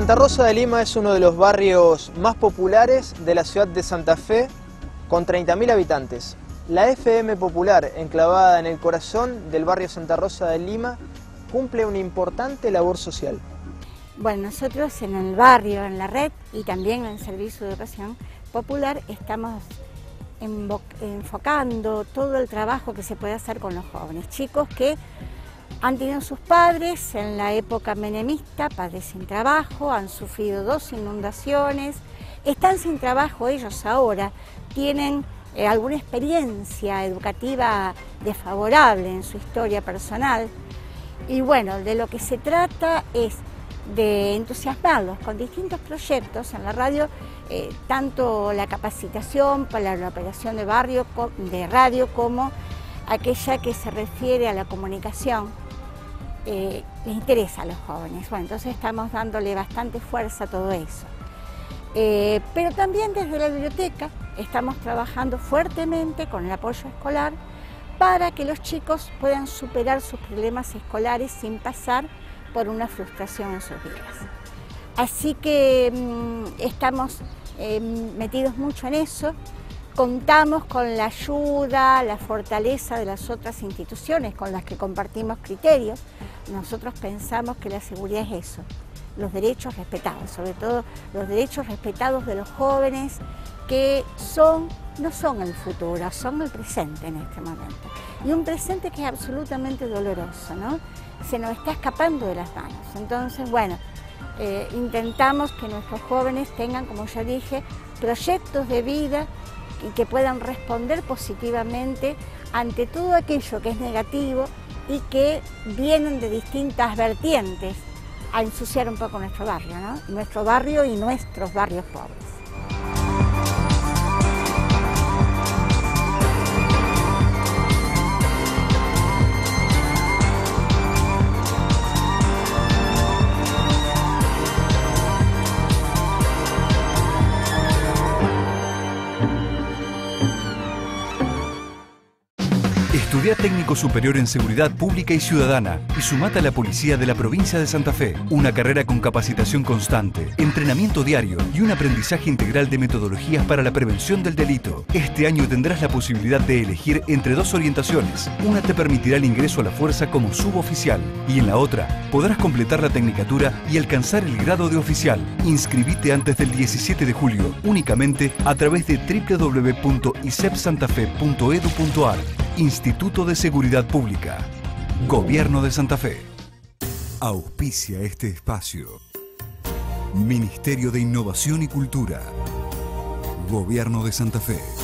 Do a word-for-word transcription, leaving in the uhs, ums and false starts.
Santa Rosa de Lima es uno de los barrios más populares de la ciudad de Santa Fe, con treinta mil habitantes. La F M Popular, enclavada en el corazón del barrio Santa Rosa de Lima, cumple una importante labor social. Bueno, nosotros en el barrio, en la red y también en el Servicio de Educación Popular estamos enfocando todo el trabajo que se puede hacer con los jóvenes, chicos que han tenido sus padres en la época menemista, padres sin trabajo, han sufrido dos inundaciones, están sin trabajo ellos ahora, tienen eh, alguna experiencia educativa desfavorable en su historia personal y bueno, de lo que se trata es de entusiasmarlos con distintos proyectos en la radio, eh, tanto la capacitación para la operación de, barrio, de radio como aquella que se refiere a la comunicación. Eh, les interesa a los jóvenes, bueno, entonces estamos dándole bastante fuerza a todo eso. Eh, pero también desde la biblioteca estamos trabajando fuertemente con el apoyo escolar para que los chicos puedan superar sus problemas escolares sin pasar por una frustración en sus vidas. Así que mmm, estamos eh, metidos mucho en eso. Contamos con la ayuda, la fortaleza de las otras instituciones con las que compartimos criterios. Nosotros pensamos que la seguridad es eso, los derechos respetados, sobre todo los derechos respetados de los jóvenes que son, no son el futuro, son el presente en este momento. Y un presente que es absolutamente doloroso, ¿no? Se nos está escapando de las manos. Entonces, bueno, eh, intentamos que nuestros jóvenes tengan, como ya dije, proyectos de vida y que puedan responder positivamente ante todo aquello que es negativo y que vienen de distintas vertientes a ensuciar un poco nuestro barrio, ¿no? Nuestro barrio y nuestros barrios pobres. Estudia Técnico Superior en Seguridad Pública y Ciudadana y sumate a la Policía de la Provincia de Santa Fe. Una carrera con capacitación constante, entrenamiento diario y un aprendizaje integral de metodologías para la prevención del delito. Este año tendrás la posibilidad de elegir entre dos orientaciones. Una te permitirá el ingreso a la fuerza como suboficial y en la otra podrás completar la tecnicatura y alcanzar el grado de oficial. Inscribite antes del diecisiete de julio, únicamente a través de w w w punto i s e p santafe punto edu punto a r. Instituto de Seguridad Pública. Gobierno de Santa Fe. Auspicia este espacio. Ministerio de Innovación y Cultura. Gobierno de Santa Fe.